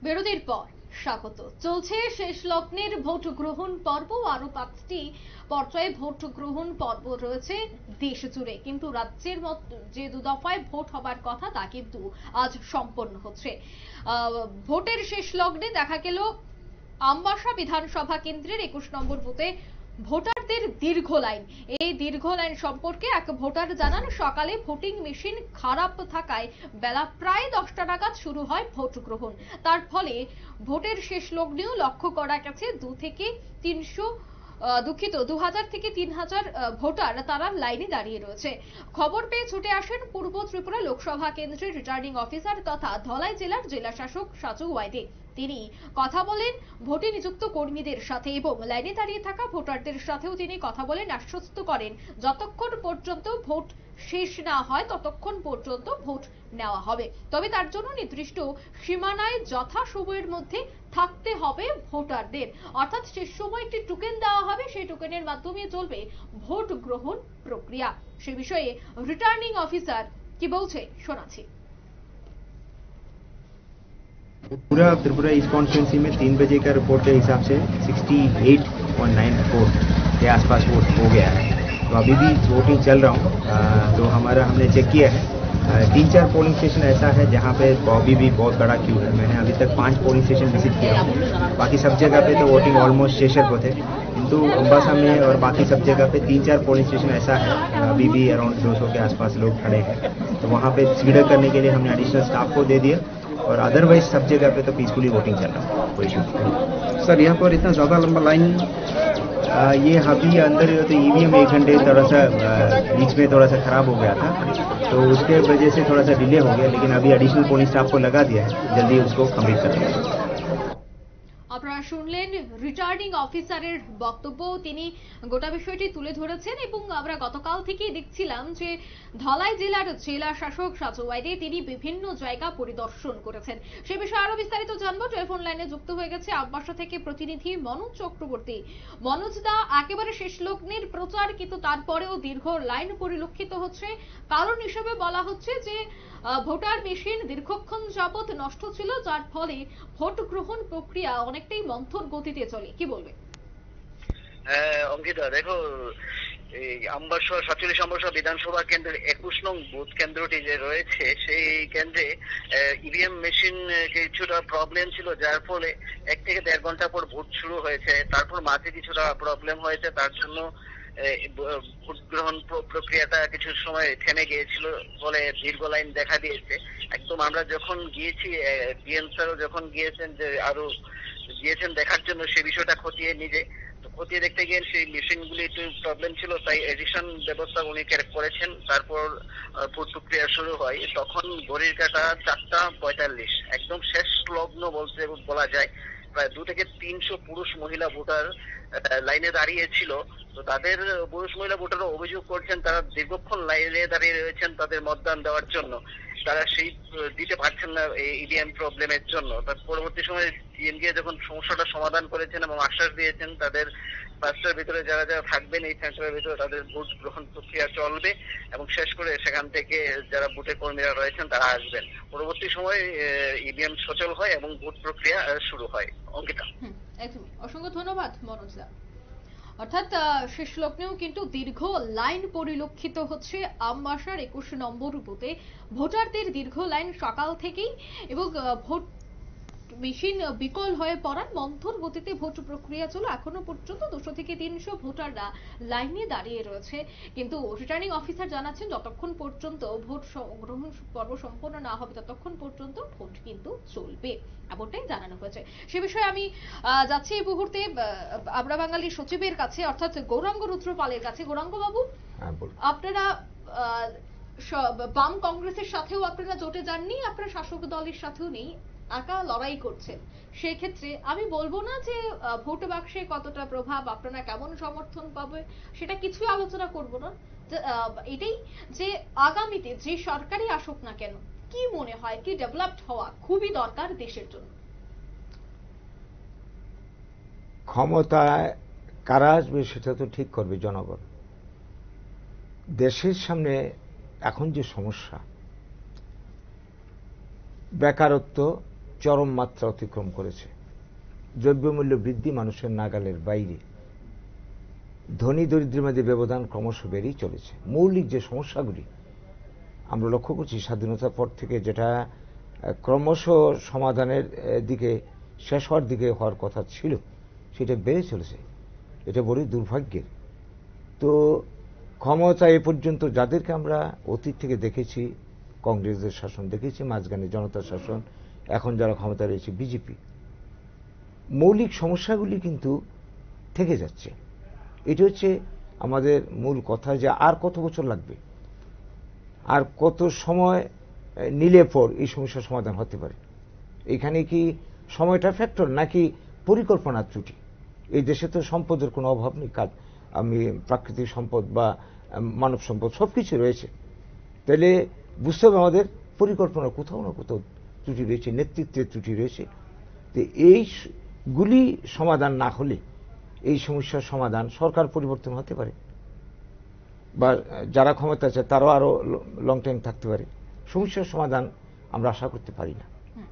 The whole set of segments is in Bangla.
বিরতির পর স্বাগত। চলছে শেষ লগ্নের ভোট গ্রহণ পর্ব। আরো 5টি পর্যায়ে ভোট গ্রহণ পর্ব রয়েছে দেশ জুড়ে, কিন্তু রাজ্যের যে দফায় ভোট হবার কথা তা কিন্তু আজ সম্পন্ন হচ্ছে। ভোটের শেষ লগ্নে দেখা গেল আমবাসা বিধানসভা কেন্দ্রের 21 নম্বর বুথে ভোটারদের দীর্ঘ লাইন। এই দীর্ঘ লাইন সম্পর্কে এক ভোটার জানান, সকালে ভোটিং মেশিন খারাপ থাকায় বেলা প্রায় 10টা নাগাদ শুরু হয় ভোট গ্রহণ। তার ফলে ভোটের শেষ লগ্নেও লক্ষ্য করা গেছে 2000 থেকে 3000 ভোটার তারা লাইনে দাঁড়িয়ে রয়েছে। খবর পেয়ে ছুটে আসেন পূর্ব ত্রিপুরা লোকসভা কেন্দ্রের রিটার্নিং অফিসার তথা ধলাই জেলার জেলাশাসক সাজু ওয়াইদে। তিনি কথা বলেন ভোটে নিযুক্ত কর্মীদের সাথে এবং লাইনে দাঁড়িয়ে থাকা ভোটারদের সাথেও তিনি কথা বলেন, আশ্বস্ত করেন যতক্ষণ পর্যন্ত ভোট শেষ না হয় ততক্ষণ পর্যন্ত ভোট নেওয়া হবে। তবে তার জন্য নির্দিষ্ট সীমানায় যথা সময়ের মধ্যে থাকতে হবে ভোটারদের, অর্থাৎ শেষ সময় একটি টোকেন দেওয়া হবে, সেই টোকেনের মাধ্যমে চলবে ভোট গ্রহণ প্রক্রিয়া। সে বিষয়ে রিটার্নিং অফিসার কি বলছে শোনাচ্ছি। पूरा त्रिपुरा ईस्ट कॉन्स्टिट्यूंसी में 3 बजे का रिपोर्ट के हिसाब से 68.94 के आसपास वोट हो गया है। तो अभी भी वोटिंग चल रहा हूँ। तो हमने चेक किया है 3-4 पोलिंग स्टेशन ऐसा है जहाँ पे अभी भी बहुत बड़ा क्यू है। मैंने अभी तक 5 पोलिंग स्टेशन विजिट किया हूँ। बाकी सब जगह पे तो वोटिंग ऑलमोस्ट शेषर को थे, किंतु अम्बासा में और बाकी सब जगह पे 3-4 पोलिंग स्टेशन ऐसा है अभी भी अराउंड 200 के आसपास लोग खड़े हैं। तो वहाँ पे स्पीड करने के लिए हमने एडिशनल स्टाफ को दे दिया और अदरवाइज सब जगह पे तो पीसफुली वोटिंग चल रहा है, कोई इशू नहीं। सर यहाँ पर इतना ज़्यादा लंबा लाइन ये अभी अंदर तो ईवीएम 1 घंटे थोड़ा सा बीच में थोड़ा सा खराब हो गया था, तो उसके वजह से थोड़ा सा डिले हो गया, लेकिन अभी एडिशनल पोलिंग स्टाफ को लगा दिया है, जल्दी उसको कंप्लीट कर देंगे। আপনারা শুনলেন রিটার্নিং অফিসারের বক্তব্য। তিনি গোটা বিষয়টি তুলে ধরেছেন এবং আমরা গতকাল থেকেই দেখছিলাম যে ধলাই জেলার জেলা শাসক সাজু ওয়াইদে তিনি বিভিন্ন জায়গা পরিদর্শন করেছেন। সে বিষয়ে আরো বিস্তারিত জানবো। টেলিফোন লাইনে যুক্ত হয়ে গেছে আমবাসা থেকে প্রতিনিধি মনোজ চক্রবর্তী। মনোজ দা, একেবারে শেষ লগ্নের প্রচার, কিন্তু তারপরেও দীর্ঘ লাইন পরিলক্ষিত হচ্ছে। কারণ হিসেবে বলা হচ্ছে যে ভোটার মেশিন দীর্ঘক্ষণ যাবত নষ্ট ছিল, যার ফলে ভোট গ্রহণ প্রক্রিয়া অনেকটাই মন্থর গতিতে চলে। কি বলবে? অঙ্কিতা, দেখো এই আমবাসা 47 আমবাসা বিধানসভা কেন্দ্রের 21 নং বুথ কেন্দ্রটি যে রয়েছে, সেই কেন্দ্রে ইভিএম মেশিন কিছুটা প্রবলেম ছিল, যার ফলে 1 থেকে 1.5 ঘন্টা পর ভোট শুরু হয়েছে। তারপর মাঝে কিছুটা প্রবলেম হয়েছে, তার জন্য ভোট গ্রহণ প্রক্রিয়াটা কিছু সময় থেমে গিয়েছিল, ফলে দীর্ঘ লাইন দেখা দিয়েছে। একদম আমরা যখন গিয়েছি, ডিএম স্যারও যখন গিয়েছেন যে আরো গিয়েছেন দেখার জন্য সে বিষয়টা খতিয়ে দেখতে গিয়ে সেই মেশিনগুলি একটু প্রবলেম ছিল, তাই এডিশন ব্যবস্থা উনি করেছেন। তারপর ভোট প্রক্রিয়া শুরু হয়। তখন ঘড়ির কাঁটা 4:45, একদম শেষ লগ্ন বলা যায়। প্রায় 2 থেকে 300 পুরুষ মহিলা ভোটার লাইনে দাঁড়িয়ে ছিল। তো তাদের পুরুষ মহিলা ভোটাররা অভিযোগ করছেন তারা দীর্ঘক্ষণ লাইনে দাঁড়িয়ে রয়েছেন তাদের মতদান দেওয়ার জন্য, তারা সেই দিতে পারছেন না এই ইভিএম প্রবলেমের জন্য। তার পরবর্তী সময়ে ডিএম গিয়ে যখন সমস্যাটা সমাধান করেছেন এবং আশ্বাস দিয়েছেন তাদের 5টার ভিতরে যারা যারা থাকবেন এই সেন্টারের ভিতরে তাদের ভোট গ্রহণ প্রক্রিয়া চলবে এবং শেষ করে সেখান থেকে যারা বুথের কর্মীরা রয়েছেন তারা আসবেন। পরবর্তী সময়ে ইভিএম সচল হয় এবং ভোট প্রক্রিয়া শুরু হয়। অঙ্কিতা, একদমই অসংখ্য ধন্যবাদ মনোজ দা। অর্থাৎ শেষ লগ্নেও কিন্তু দীর্ঘ লাইন পরিলক্ষিত হচ্ছে আমবাসার 21 নম্বর বুথে। ভোটারদের দীর্ঘ লাইন সকাল থেকেই এবং ভোট মেশিন বিকল হয়ে পড়ার মন্থর গতিতে ভোট প্রক্রিয়া চলে। এখনো পর্যন্ত 200 থেকে 300 ভোটাররা লাইনে দাঁড়িয়ে রয়েছে, কিন্তু রিটার্নিং অফিসার জানাচ্ছেন যতক্ষণ পর্যন্ত ভোট গ্রহণ পর্ব সম্পন্ন না হবে ততক্ষণ পর্যন্ত ভোট কিন্তু চলবে, এমনটাই জানানো হয়েছে। সে বিষয়ে আমি যাচ্ছি এই মুহূর্তে আমরা বাঙালি সচিবের কাছে, অর্থাৎ গৌরাঙ্গ রুদ্রপালের কাছে। গৌরাঙ্গ বাবু, আপনারা বাম কংগ্রেসের সাথেও আপনারা জোটে যাননি, আপনারা শাসক দলের সাথেও নেই, একা লড়াই করছেন। সেক্ষেত্রে আমি বলবো না যে ভোট বাক্সে কতটা প্রভাব, আপনারা কেমন সমর্থন পাবে, সেটা কিছুই আলোচনা করব না। এটাই যে আগামীতে যে সরকারই আসুক না কেন, কি মনে হয় কি ডেভেলপড হওয়া খুবই দরকার দেশের জন্য? ক্ষমতায় কারা আসবে সেটা তো ঠিক করবে জনগণ। দেশের সামনে এখন যে সমস্যা, বেকারত্ব, চরম মাত্রা অতিক্রম করেছে। দ্রব্যমূল্য বৃদ্ধি মানুষের নাগালের বাইরে, ধনী দরিদ্রের মধ্যে ব্যবধান ক্রমশ বেড়েই চলেছে। মৌলিক যে সমস্যাগুলি আমরা লক্ষ্য করছি স্বাধীনতার পর থেকে, যেটা ক্রমশ সমাধানের দিকে, শেষ হওয়ার দিকে হওয়ার কথা ছিল, সেটা বেড়ে চলেছে। এটা বড়ই দুর্ভাগ্যের। তো ক্ষমতা এ পর্যন্ত যাদেরকে আমরা অতীত থেকে দেখেছি, কংগ্রেসের শাসন দেখেছি, মাঝখানে জনতার শাসন, এখন যারা ক্ষমতা রয়েছে বিজেপি, মৌলিক সমস্যাগুলি কিন্তু থেকে যাচ্ছে। এটা হচ্ছে আমাদের মূল কথা, যে আর কত বছর লাগবে, আর কত সময় নিলে পর এই সমস্যার সমাধান হতে পারে। এখানে কি সময়টা ফ্যাক্টর, নাকি পরিকল্পনার ত্রুটি? এই দেশে তো সম্পদের কোনো অভাব নেই, আমি প্রাকৃতিক সম্পদ বা মানব সম্পদ সবকিছু রয়েছে। তাহলে বুঝতে হবে আমাদের পরিকল্পনা কোথাও না কোথাও ত্রুটি রয়েছে, নেতৃত্বের ত্রুটি রয়েছে। তো এইগুলি সমাধান না হলে এই সমস্যার সমাধান সরকার পরিবর্তন হতে পারে, বা যারা ক্ষমতা আছে তারাও আরো লং টাইম থাকতে পারে। সমস্যার সমাধান আমরা আশা করতে পারি না।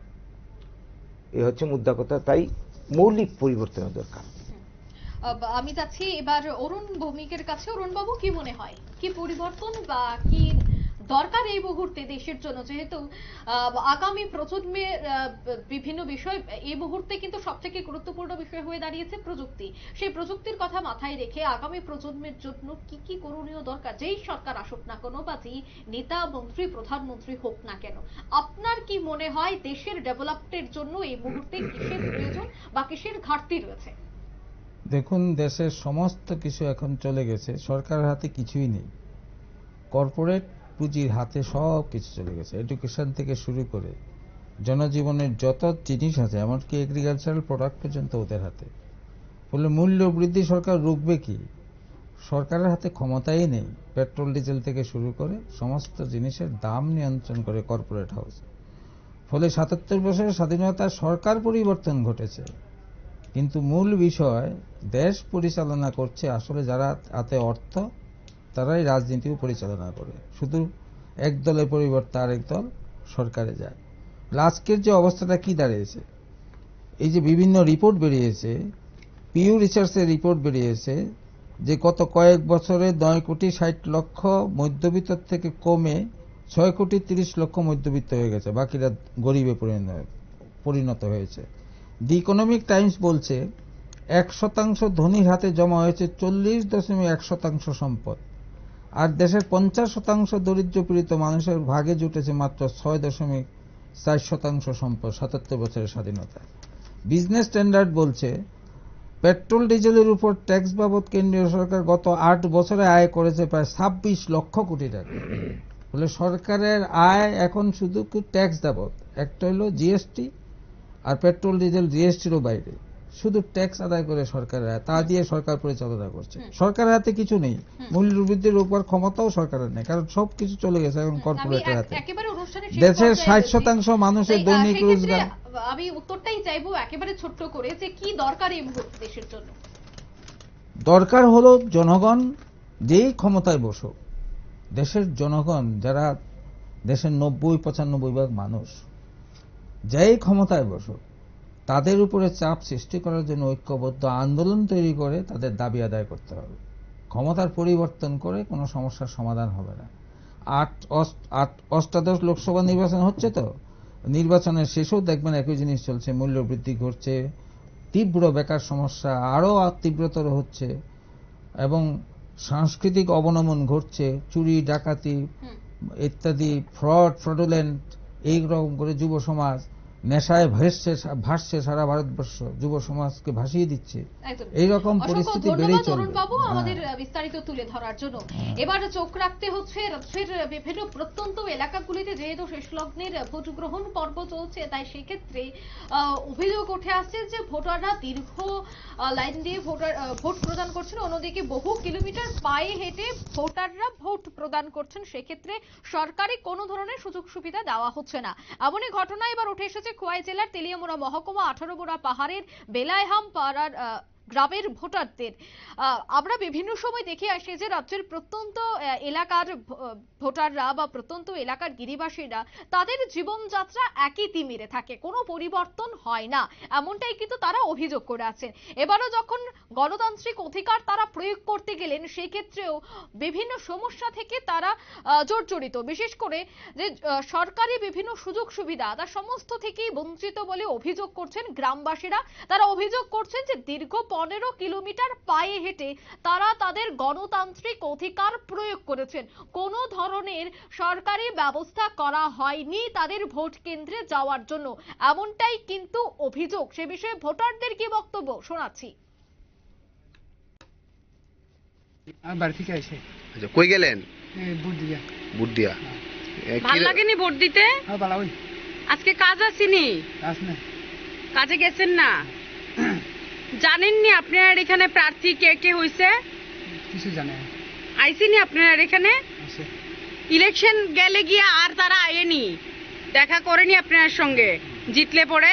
এ হচ্ছে মুদ্রা কথা। তাই মৌলিক পরিবর্তনের দরকার। আমি যাচ্ছি এবার অরুণ ভৌমিকের কাছে। অরুণ বাবু, কি মনে হয়, কি পরিবর্তন বা কি দরকার এই মুহূর্তে দেশের জন্য, যেহেতু আগামী প্রজন্মের বিভিন্ন বিষয় এই মুহূর্তে কিন্তু সব থেকে গুরুত্বপূর্ণ বিষয় হয়ে দাঁড়িয়েছে প্রযুক্তি। সেই প্রযুক্তির কথা মাথায় রেখে আগামী প্রজন্মের জন্য কি কি করণীয় দরকার, যেই সরকার আসুক না কেন বা যেই নেতা মন্ত্রী প্রধানমন্ত্রী হোক না কেন, আপনার কি মনে হয় দেশের ডেভেলপমেন্টের জন্য এই মুহূর্তে কিসের প্রয়োজন বা কিসের ঘাটতি রয়েছে? দেখুন, দেশের সমস্ত কিছু এখন চলে গেছে, সরকারের হাতে কিছুই নেই। কর্পোরেট পুঁজির হাতে সব কিছু চলে গেছে, এডুকেশন থেকে শুরু করে জনজীবনের যত জিনিস আছে, এমনকি এগ্রিকালচারাল প্রোডাক্ট পর্যন্ত ওদের হাতে। ফলে মূল্য বৃদ্ধি সরকার রুখবে কি? সরকারের হাতে ক্ষমতাই নেই। পেট্রোল ডিজেল থেকে শুরু করে সমস্ত জিনিসের দাম নিয়ন্ত্রণ করে কর্পোরেট হাউস। ফলে ৭৭ বছরের স্বাধীনতার সরকার পরিবর্তন ঘটেছে, কিন্তু মূল বিষয় দেশ পরিচালনা করছে আসলে যারা হাতে অর্থ, তারাই রাজনীতিও পরিচালনা করে। শুধু এক দলের পরিবর্তে আরেক দল সরকারে যায়। আজকের যে অবস্থাটা কি দাঁড়িয়েছে, এই যে বিভিন্ন রিপোর্ট বেরিয়েছে, পিউ রিসার্চের রিপোর্ট বেরিয়েছে যে গত কয়েক বছরে 9,60,00,000 মধ্যবিত্ত থেকে কমে 6,30,00,000 মধ্যবিত্ত হয়ে গেছে, বাকিরা গরিবে পরিণত হয়েছে। দি ইকোনমিক টাইমস বলছে 1% ধনীর হাতে জমা হয়েছে 40.1% সম্পদ, আর দেশের 50% দরিদ্রপীড়িত মানুষের ভাগে জুটেছে মাত্র 6.4% সম্পদ ৭৭ বছরের স্বাধীনতা। বিজনেস স্ট্যান্ডার্ড বলছে পেট্রোল ডিজেলের উপর ট্যাক্স বাবদ কেন্দ্রীয় সরকার গত 8 বছরে আয় করেছে প্রায় 26 লক্ষ কোটি টাকা। বলে সরকারের আয় এখন শুধু ট্যাক্স বাবদ, একটা হলো জিএসটি, আর পেট্রোল ডিজেল জিএসটিরও বাইরে, শুধু ট্যাক্স আদায় করে সরকারের আয়, তা দিয়ে সরকার পরিচালনা করছে। সরকারের হাতে কিছু নেই, মূল্য বৃদ্ধির উপর ক্ষমতাও সরকারের নেই, কারণ সবকিছু চলে গেছে এখন কর্পোরেটের হাতে। দেশের 60% মানুষের দৈনিক রোজগার। আমি উত্তরটাই চাইবো একেবারে ছোট্ট করে, যে কি দরকার এই মুহূর্তে দেশের জন্য? দরকার হলো জনগণ যেই ক্ষমতায় বসুক, দেশের জনগণ যারা দেশের 90-95% মানুষ যেই ক্ষমতায় বসুক, তাদের উপরে চাপ সৃষ্টি করার জন্য ঐক্যবদ্ধ আন্দোলন তৈরি করে তাদের দাবি আদায় করতে হবে। ক্ষমতার পরিবর্তন করে কোনো সমস্যার সমাধান হবে না। 8 লোকসভা নির্বাচন হচ্ছে, তো নির্বাচনের শেষেও দেখবেন একই জিনিস চলছে, মূল্য বৃদ্ধি ঘটছে, তীব্র বেকার সমস্যা আরও তীব্রতর হচ্ছে, এবং সাংস্কৃতিক অবনমন ঘটছে, চুরি ডাকাতি ইত্যাদি, ফ্রডুলেন্ট, এইরকম করে যুব সমাজ নেশায় ভাসছে, সারা ভারতবর্ষ যুব সমাজকে ভাসিয়ে দিচ্ছে। এইরকম পরিস্থিতি বেড়েই চলবে। বাবু, আমাদের বিস্তারিত তুলে ধরার জন্য এবার চোখ রাখতে হচ্ছে রাজ্যের বিভিন্ন প্রত্যন্ত এলাকাগুলিতে, যেহেতু শেষ লগ্নের ভোট গ্রহণ পর্ব চলছে, তাই সেক্ষেত্রে অভিযোগ উঠে আসছে যে ভোটাররা দীর্ঘ লাইন দিয়ে ভোট প্রদান করছেন, অন্যদিকে বহু কিলোমিটার পায়ে হেঁটে ভোটাররা ভোট প্রদান করছেন। সেক্ষেত্রে সরকারি কোনো ধরনের সুযোগ সুবিধা দেওয়া হচ্ছে না। এমনই ঘটনা এবার উঠে এসেছে খোয়াই জেলার তেলিয়ামুড়া মহকুমা 18 বোরা পাহাড়ের বেলাইহাম পাড়ার গ্রামের ভোটারদের। আমরা বিভিন্ন সময় দেখে আসি যে রাজ্যের প্রত্যন্ত এলাকার ভোটাররা বা প্রত্যন্ত এলাকার গিরিবাসীরা তাদের জীবনযাত্রা একই তিমিরে থাকে, কোনো পরিবর্তন হয় না, এমনটাই কিন্তু তারা অভিযোগ করে আছেন। এবারও যখন গণতান্ত্রিক অধিকার তারা প্রয়োগ করতে গেলেন, সেই ক্ষেত্রেও বিভিন্ন সমস্যা থেকে তারা জর্জরিত, বিশেষ করে যে সরকারি বিভিন্ন সুযোগ সুবিধা তার সমস্ত থেকেই বঞ্চিত বলে অভিযোগ করছেন গ্রামবাসীরা। তারা অভিযোগ করছেন যে দীর্ঘ 15 কিলোমিটার পায়ে হেঁটে তারা তাদের গণতান্ত্রিক অধিকার প্রয়োগ করেছেন, কোনো ধরনের সরকারি ব্যবস্থা করা হয়নি তাদের ভোট কেন্দ্রে যাওয়ার জন্য, এমনটাই কিন্তু অভিযোগ। সে বিষয়ে ভোটারদের কি বক্তব্য শোনাচ্ছি। বাড়ি থেকে আসে। আচ্ছা, কই গেলেন? বুট দিয়া। বুট দিয়া। ভাল লাগেনি ভোট দিতে? হ্যাঁ, ভালো হই। আজকে কাজ আসেনি? কাজ না। কাজে গেছেন না? জানেননি আপনার এখানে প্রার্থী কে কে হইছে? কিছু জানে না। আইসিনি আপনার এখানে? আছে। ইলেকশন গেলে গিয়ে আর তারা আয়েনি, দেখা করেনি আপনার সঙ্গে জিতলে পরে?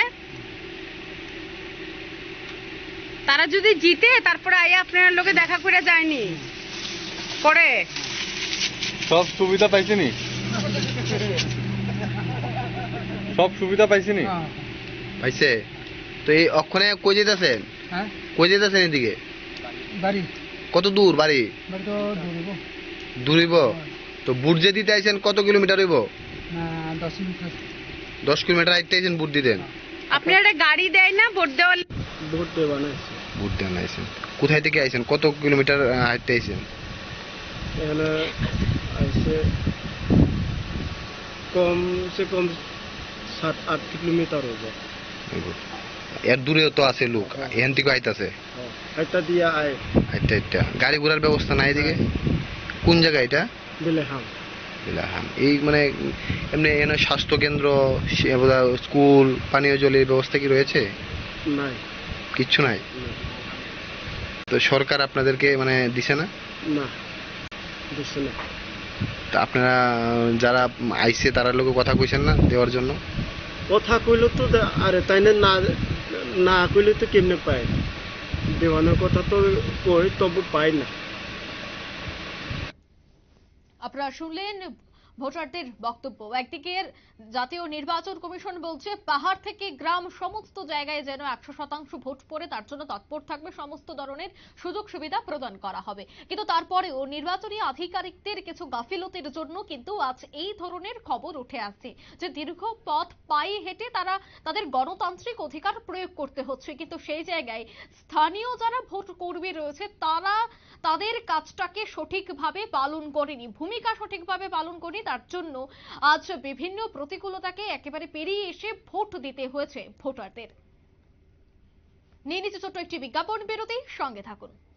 তারা যদি জিতে তারপরে আয়ে আপনার লোকে দেখা করে যায়নি করে? সব সুবিধা পাইছেনি? সব সুবিধা পাইছেনি? হ্যাঁ। পাইছে? তো এই অক্ষণে কই যেতেছেন? হ্যাঁ, কই যেতেছেন এদিকে? বাড়ি। কত দূর বাড়ি? বাড়ি তো দূরিব। দূরিব? তো বুট যে দিতে আইছেন কত কিলোমিটার হইব? না, 10 মিনিট। 10 কিলোমিটার আইতে আইছেন বুট দিতেন? আপনার গাড়ি দেয় না ভোট দেওয়ার? ভোট দেওয়া বানাইছে। বুট দেন আইছেন। কোথায় থেকে আইছেন? কত কিলোমিটার হাঁটতে আইছেন? এখানে আইছে কমসে কম 7-8 কিলোমিটার হবে। এর দূরেও তো আছে লোক, এখান থেকে আইতাছে। একটা দিয়া আয়। আচ্ছা আচ্ছা, গাড়ি ঘোড়ার ব্যবস্থা নাই এদিকে? কোন জায়গা এটা? বেলেহাম। বেলাহাম। এই মানে এমনি এখানে স্বাস্থ্য কেন্দ্র, স্কুল, পানীয় জলের ব্যবস্থা কি রয়েছে? নাই। কিচ্ছু নাই? তো সরকার আপনাদেরকে মানে দিছে না? না, দিছে না। তা আপনারা যারা আইছে তারা লোকে কথা কইছেন না দেওয়ার জন্য? কথা কইলে তো আরে তাই না, না কইলে তো কেমনে পায়? দেওয়ানোর কথা তো কই, তবু পাই না। আপনারা শুনলেন ভোটারদের বক্তব্য। একদিকে জাতীয় নির্বাচন কমিশন বলছে পাহাড় থেকে গ্রাম সমস্ত জায়গায় যেন 100% ভোট পড়ে তার জন্য তৎপর থাকবে, সমস্ত ধরনের সুযোগ সুবিধা প্রদান করা হবে, কিন্তু তারপরেও নির্বাচনী আধিকারিকদের কিছু গাফিলতির জন্য কিন্তু আজ এই ধরনের খবর উঠে আসছে যে দীর্ঘ পথ পায়ে হেঁটে তারা তাদের গণতান্ত্রিক অধিকার প্রয়োগ করতে হচ্ছে, কিন্তু সেই জায়গায় স্থানীয় যারা ভোট কর্মী রয়েছে তারা তাদের কাজটাকে সঠিকভাবে পালন করেনি, ভূমিকা সঠিকভাবে পালন করেনি, তার জন্য আজ বিভিন্ন প্রতিকূলতাকে একেবারে পেরিয়ে এসে ভোট দিতে হয়েছে ভোটারদের। নিয়ে নিচ্ছে ছোট্ট একটি বিজ্ঞাপন বিরতি, সঙ্গে থাকুন।